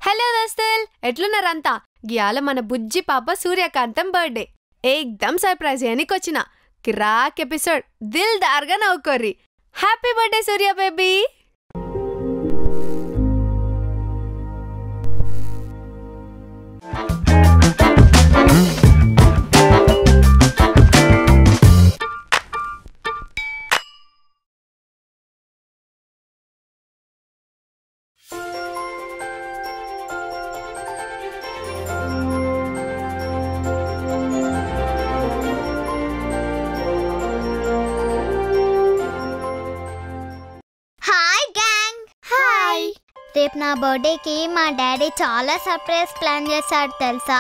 Hello దోస్తుల్, ఎట్లున్నారంతా? గియాల మన బుజ్జి పాప సూర్యకాంతం birthday. ఏకదమ్ surprise చేయనికొచ్చిన. కిరాక్ ఎపిసోడ్, దిల్ దార్గా నవ్వుకోర్రి. Happy birthday Surya baby. రేపు నా బర్త్డేకి మా డాడీ చాలా సర్ప్రైజ్ ప్లాన్ చేశాడు తెలుసా.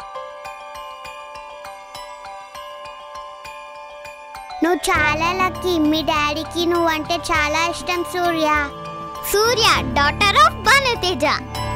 నువ్వు చాలా లక్కీ. మీ డాడీకి నువ్వంటే చాలా ఇష్టం Surya. Surya daughter of Bhanuteja.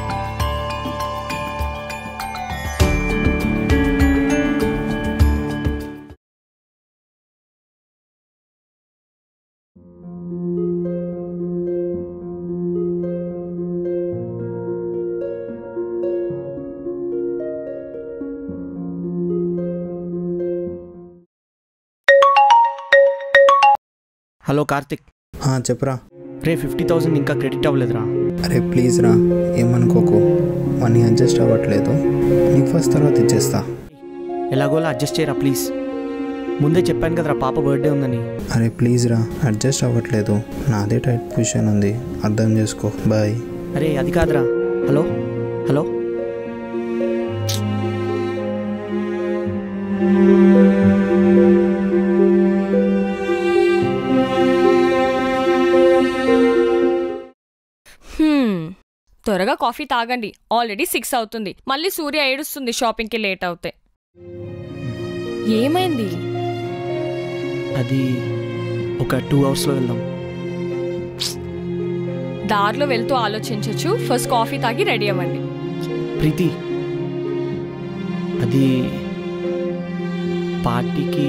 Hello Karthik. చెప్పరా. రే 50,000 ఇంకా క్రెడిట్ అవ్వలేదురా. అరే ప్లీజ్ రా, ఏమనుకోకు. మనీ అడ్జస్ట్ అవ్వట్లేదు. నీకు ఫస్ట్ తర్వాత ఇచ్చేస్తా. ఎలాగోలా అడ్జస్ట్ చేయరా ప్లీజ్. ముందే చెప్పాను కదరా పాప బర్త్డే ఉందని. అరే ప్లీజ్ రా, అడ్జస్ట్ అవ్వట్లేదు. నాదే టైట్ పొజిషన్ ఉంది, అర్థం చేసుకో. బాయ్. అరే అది కాదురా. Hello hello. త్వరగా కాఫీ తాగండి. ఆల్రెడీ 6 అవుతుంది. మళ్ళీ సూర్య ఏడుస్తుంది షాపింగ్కి లేట్ అవుతే. ఏమైంది? అది ఒక 2 అవర్స్లో వెళ్దాం. దారిలో వెళ్తూ ఆలోచించచ్చు. ఫస్ట్ కాఫీ తాగి రెడీ అవ్వండి. ప్రీతి, అది పార్టీకి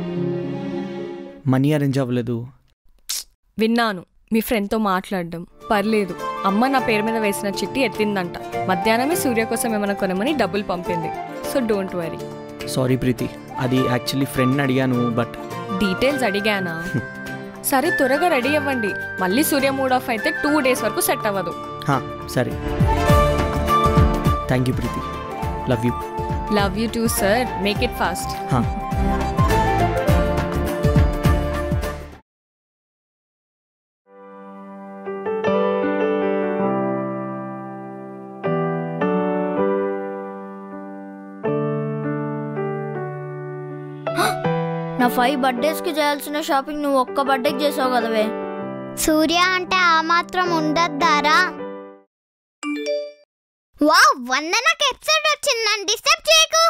మనీ అరేంజ్ అవ్వలేదు. విన్నాను మీ ఫ్రెండ్తో మాట్లాడడం. పర్లేదు, అమ్మ నా పేరు మీద వేసిన చిట్టి ఎత్తిందంట. మధ్యాహ్నమే సూర్య కోసం ఏమైనా కొనమని డబ్బులు పంపింది. So don't worry. Sorry Preethi, అది యాక్చువల్లీ ఫ్రెండ్ని అడిగాను. బట్ డీటెయిల్స్ అడిగానా? సరే త్వరగా రెడీ అవ్వండి. మళ్ళీ సూర్య మూడ్ ఆఫ్ అయితే 2 days వరకు సెట్ అవ్వదు. సరే. Thank you Preethi. Love you. Love you too sir. Make it fast. నా 5 బర్త్డేస్కి చేయాల్సిన షాపింగ్ నువ్వు ఒక్క బర్త్డేకి చేసావు కదవే. సూర్య అంటే ఆ మాత్రం ఉండద్దారా? వావ్, వందనకి ఎపిసోడ్ వచ్చిందని డిస్టర్బ్ చేయకు.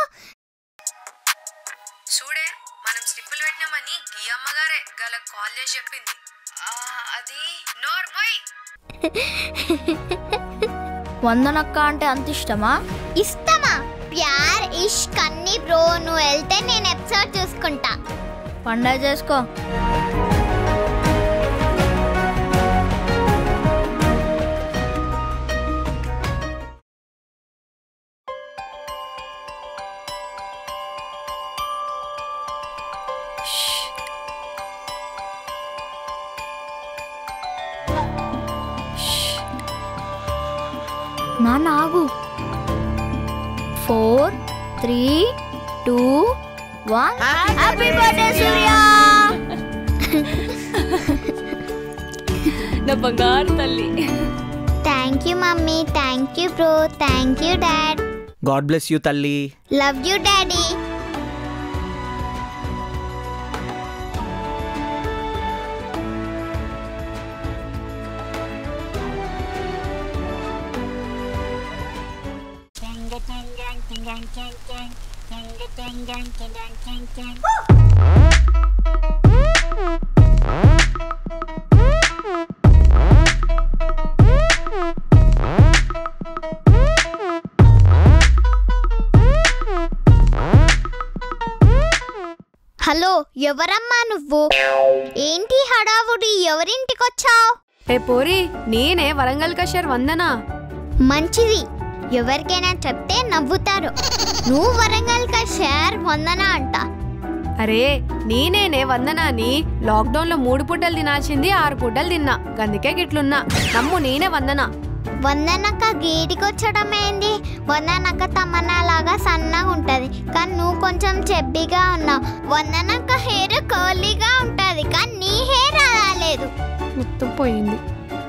చూడే, మనం స్లిప్పులు పెట్టినామని గియమ్మగారే గల కాల్ చేసి చెప్పింది. అది నోర్మోయ్. వందనక్క అంటే అంత ఇష్టమా? ఇష్టమా? ప్యార్ ఇష్క్ అన్ని బ్రో. నువ్వు వెళ్తే నేను ఎపిసోడ్ చూసుకుంటా. పండగ చేసుకో. నాన్న ఆగు. 4, 3, 2, 1. Happy birthday Surya. నా బంగారు తల్లి. Thank you mummy. Thank you bro. Thank you dad. God bless you తల్లి. Love you daddy. హలో, ఎవరమ్మా నువ్వు? ఏంటి హడావుడి? ఎవరింటికొచ్చావు? ఏ పోరి, నేనే వరంగల్ కషర్ వందనా. మంచిది. ఎవరికైనా చెప్తే నవ్వుతారు. నువ్వు వరంగల్కి షేర్ వందన అంట. అరే నేనేనే వందనాని. లాక్డౌన్ లో 3 పూటలు తినాల్సింది 6 పూటలు తిన్నా, అందుకే గిట్లున్నా. నమ్ము, నేనే వందన. వందనక్క గీడికొచ్చడం ఏంది? వందనక్క తమన్నాలాగా సన్నగా ఉంటది, కానీ నువ్వు కొంచెం చెబ్బిగా ఉన్నావు. వందనక్క హెయిర్ కర్లీగా ఉంటది, కానీ నీ హెయిర్ అలా లేదు. మొత్తం పోయింది.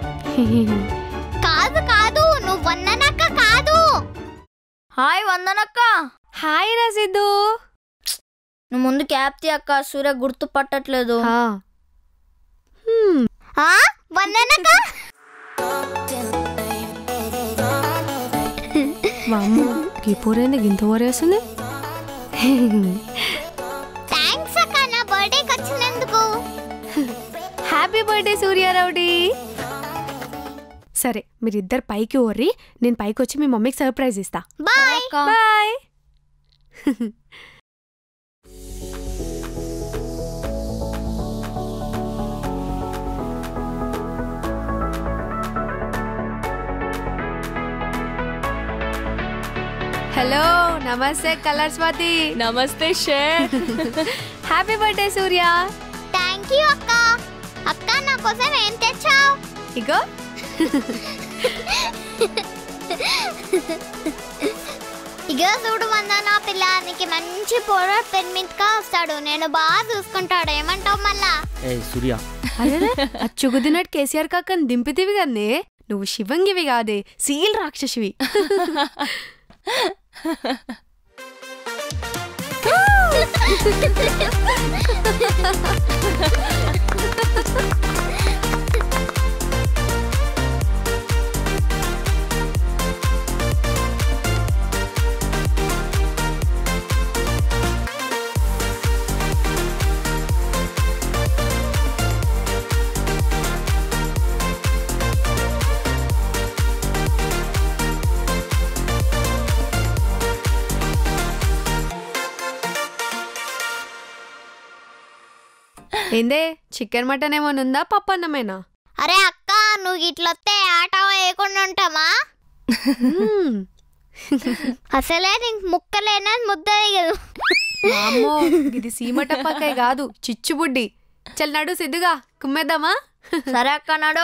కాదు కాదు, నువ్వు వందనక్క కాదు. హాయ్ వందనక్క. హాయ్ రా సిద్ధు. నువ్వు ముందు క్యాప్ తీ అక్క, సూర్య గుర్తు పట్టట్లేదు. వందనక్క ఈ పూరేంది గింత ఊరేస్తుంది. థ్యాంక్స్ అక్క నా బర్త్డేకి వచ్చినందుకు. Happy birthday Surya rowdy. సరే మీరిద్దరు పైకి ఓర్రి, నేను పైకి వచ్చి మీ మమ్మీకి సర్ప్రైజ్ ఇస్తా. Bye bye. హలో నమస్తే కలర్ స్వాతి. నమస్తే షేర్. Happy birthday Surya. Thank you అక్క. అక్క నా కోసం ఏం తెచ్చావు? ఇగో ఇగో చూడు వందన పిల్ల, నీకు మంచి పొర పెన్మిట్గా వస్తాడు, నేను బాగా చూసుకుంటాడు. ఏమంటావు మళ్ళా? సూర్య అదే అచ్చుగుద్దినట్టు కేసీఆర్ కాకని దింపితివి కదే. నువ్వు శివంగివి కాదే, సీల్ రాక్షసివి. ఏందే చికెన్ మటన్ ఏమోనుందా, పప్పు అన్నమేనా? అరే అక్క, నువ్వు ఇట్లొస్తే ఆట వేయకుండా ఉంటామా? అసలే నీకు ముక్కలేనది ముద్ద దిగదు. అమ్మో ఇది సీమటప్పకాయ కాదు, చిచ్చుబుడ్డి. చల్ నడు సిద్ధుగా కుమ్మేద్దామా? సరే అక్క నాడు.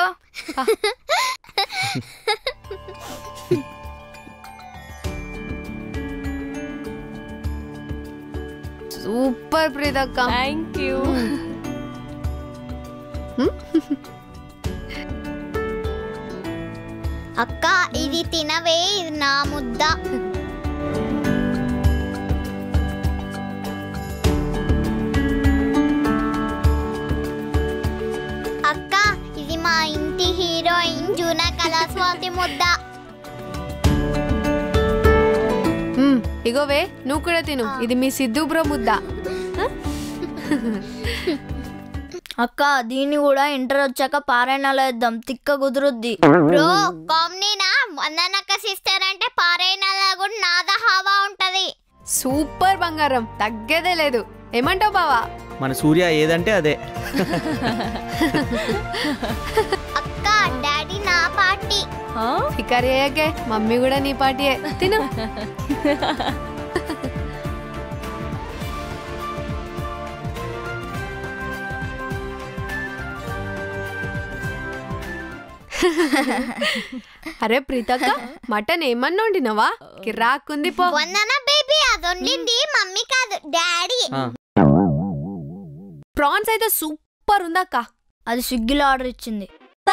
సూపర్ ప్రీతక్క. Thank you. అక్క ఇది తినవే, ఇది నా ముద్ద. అక్క ఇది మా ఇంటి హీరోయిన్ జూనా కళాస్వాతి ముద్ద. ఇగోవే నువ్వు కూడా తిను, ఇది మీ సిద్ధు బ్రో ముద్ద. అక్క దీన్ని కూడా ఇంటర్ వచ్చాక పారాయణాలు వేద్దాం, తిక్క కుదురుద్ది. బ్రో కామ్నీనా వందనక్క సిస్టర్ అంటే పారాయణాల కూడా నాదా హావా ఉంటది. సూపర్ బంగారం, తగ్గేదే లేదు. ఏమంటావు బావా? మన సూర్య ఏదంటే అదే. అక్క డాడీ నా పార్టీ. ఫికర్ అయ్యాకే మమ్మీ కూడా నీ పార్టీయే, తిను. అరే ప్రీతక్క, మటన్ ఏమన్నా వండినవా? కిరాక్కుంది పో. వందన బేబీ అది వండింది మమ్మీ కాదు డాడీ. ప్రాన్స్ అయితే సూపర్ ఉందక్క. అది స్విగ్గీలో ఆర్డర్ ఇచ్చింది.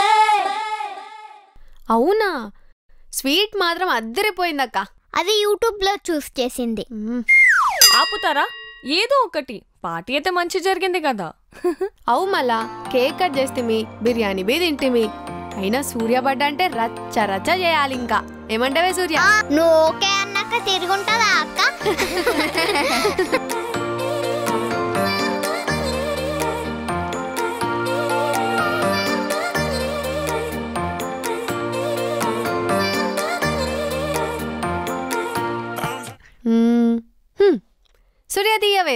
అవునా? స్వీట్ మాత్రం అద్దరిపోయిందక్క. అది యూట్యూబ్ లో చూస్ చేసింది. ఆపుతారా? ఏదో ఒకటి. పార్టీ అయితే మంచి జరిగింది కదా. అవు మళ్ళా కేక్ కట్ చేస్తే బిర్యానీ బీ తింటిమి. అయినా సూర్య బడ్డ అంటే రచ్చ రచ్చ చేయాలి. ఇంకా ఏమంటావే సూర్య? నువ్వు ఓకే అన్నాక తిరుగుంటదా అక్క? సూర్య తీయవే.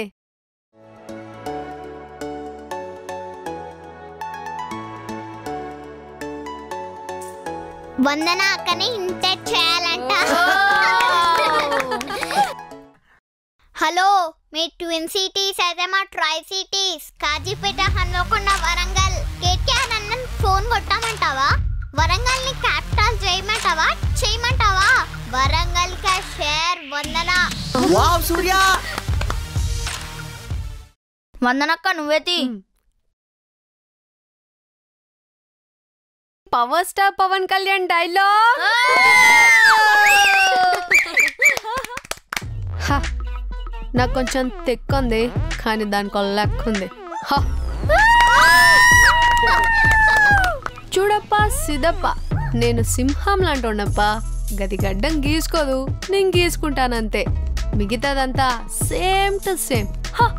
వందన అక్కని ఇంటర్ చేయాలంట. మీ ట్విన్ సిటీస్ అయితే మా ట్రై సిటీస్ కాజీపేట హన్మకొండ వరంగల్ కేటీఆర్ అన్న ఫోన్ కొట్టామంటావా వరంగల్ ని క్యాపిటల్ చేయమంటావా వరంగల్ కా షేర్ వందనా వావ్ సూర్య వందనక్క నువ్వేతి power star Pawan Kalyan dialogue నాకు కొంచెం తెక్కుంది కానీ దానికి లెక్కుంది చూడప్పా సిదప్ప నేను సింహం లాంటి ఉన్నప్పా గది గడ్డం గీసుకోదు నేను గీసుకుంటానంతే మిగతాదంతా సేమ్ టు సేమ్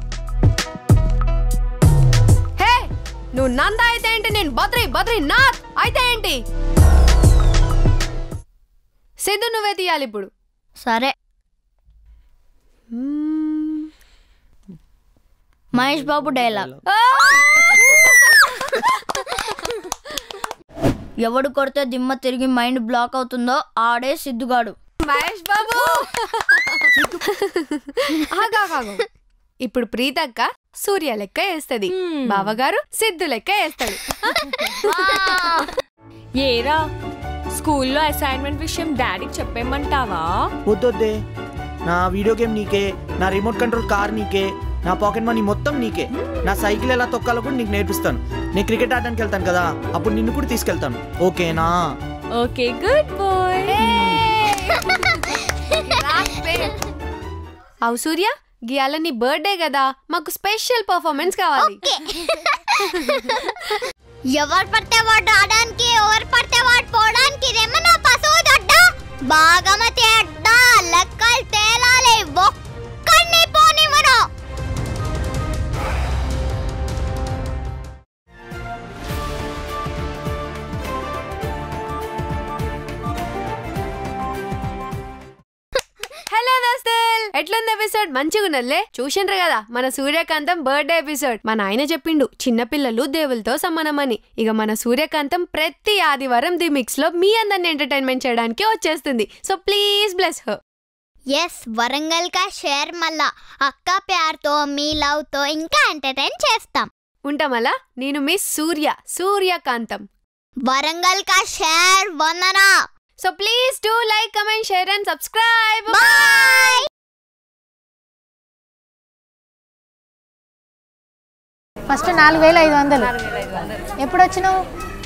హే నువ్వు నంద అయితే ఏంటి నేను బద్రీనాథ్ అయితే ఏంటి సిద్ధు నువ్వే తీయాలి ఇప్పుడు సరే మహేష్ బాబు డైలాగ్ ఎవడు కొడితే దిమ్మ తిరిగి మైండ్ బ్లాక్ అవుతుందో ఆడే సిద్ధుగాడు మహేష్ బాబు ఇప్పుడు ప్రీతక్క సూర్య లెక్క వేస్తుంది బావగారు సిద్ధు లెక్క వేస్తాడు ఏరా స్కూల్లో అసైన్మెంట్ విషయం డాడీకి చెప్పేమంటావా? వద్దొద్దే, నా వీడియో గేమ్ నీకే, నా రిమోట్ కంట్రోల్ కార్ నీకే, నా పాకెట్ మనీ మొత్తం నీకే, నా సైకిల్ ఎలా తొక్కాలో కూడా నీకు నేర్పిస్తాను. నేను క్రికెట్ ఆడడానికి వెళ్తాను కదా, అప్పుడు నిన్ను కూడా తీసుకెళ్తాను. ఓకేనా? Okay, good boy. అవు సూర్య, గియాల నీ బర్త్డే కదా, మాకు స్పెషల్ పర్ఫార్మెన్స్ కావాలి. ఎవరు పడితే వాడు రావడానికి, ఎవరు పడితే వాడు పోవడానికి ఇదేమన్నా పశువు దొడ్డ బాగమతి అడ్డ లెక్కలు తేలాలి, ఒక్కడిని పోనివ్వను. హలో దోస్తుల్, ఎట్లుంది ఎపిసోడ్? మంచిగా ఉన్నదిలే. చూసిండ్రు కదా మన సూర్యకాంతం బర్త్డే ఎపిసోడ్. మన ఆయన చెప్పిండు చిన్నపిల్లలు దేవులతో సమానమని. ఇక మన సూర్యకాంతం ప్రతి ఆదివారం ది మిక్స్ లో మీ అందరిని ఎంటర్టైన్మెంట్ చేయడానికి వచ్చేస్తుంది. So please bless her. Yes, Warangal కా షేర్ మళ్ళా అక్క ప్యార్తో మీ లవ్ తో ఇంకా ఎంటర్టైన్ చేస్తాం. ఉంటామలా. నేను మీ సూర్యకాంతం. వరంగల్ కా షేర్ Vandana. So please do like, comment, share and subscribe. Bye. First 4500. ఎప్పుడు వచ్చినావు?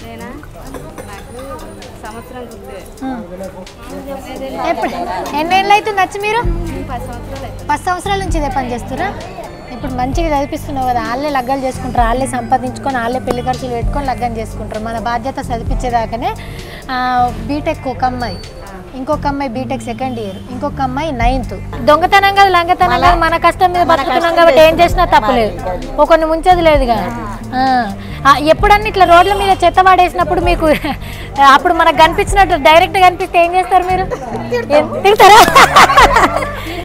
ఎప్పుడు ఎన్నేళ్ళు అవుతుంది వచ్చి మీరు? 10 సంవత్సరాల నుంచి ఇదే పని చేస్తురా? ఇప్పుడు మంచిగా చదివిస్తున్నావు కదా, వాళ్ళే లగ్గాలు చేసుకుంటారు, వాళ్ళే సంపాదించుకొని వాళ్ళే పెళ్లి ఖర్చులు పెట్టుకొని లగ్గం చేసుకుంటారు. మన బాధ్యత చదివించేదాకానే. బీటెక్ ఒక అమ్మాయి, ఇంకొక అమ్మాయి బీటెక్ సెకండ్ ఇయర్, ఇంకొక అమ్మాయి 9th. దొంగతనం కాదు, లంగతనం కాదు, మన కష్టం మీద బతుకుతున్నాం కాబట్టి ఏం చేసినా తప్పలేదు. ఒకరిని ముంచేది లేదుగా. ఎప్పుడన్నా ఇట్లా రోడ్ల మీద చెత్త వాడేసినప్పుడు మీకు అప్పుడు మనకు కనిపించినట్టు డైరెక్ట్ కనిపిస్తే ఏం చేస్తారు మీరు? తింటారా?